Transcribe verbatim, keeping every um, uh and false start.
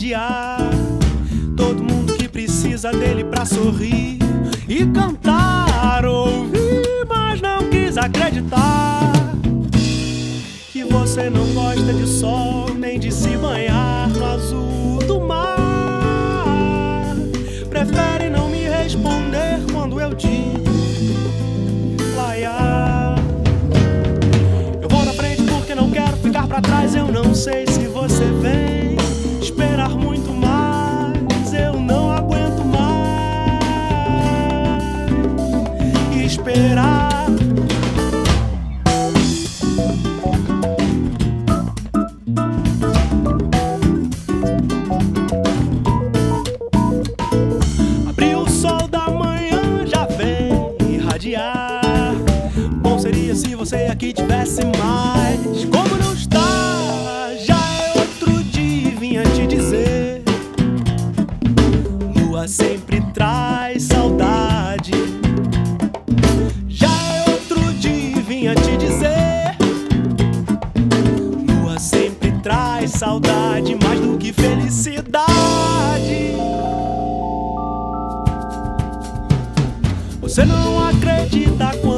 irradiar todo mundo que precisa dele pra sorrir e cantar. Ouvi, mas não quis acreditar que você não gosta de sol nem de se banhar no azul do mar. Prefere não me responder quando eu digo laiá. Eu vou na frente porque não quero ficar pra trás. Eu não sei se você vem esperar muito mais. Eu não aguento mais esperar. Bom seria se você aqui tivesse mais. Como não está, já é outro dia e vinha te dizer: lua sempre traz saudade. Já é outro dia e vinha te dizer: lua sempre traz saudade, mais do que felicidade. Você não acredita quando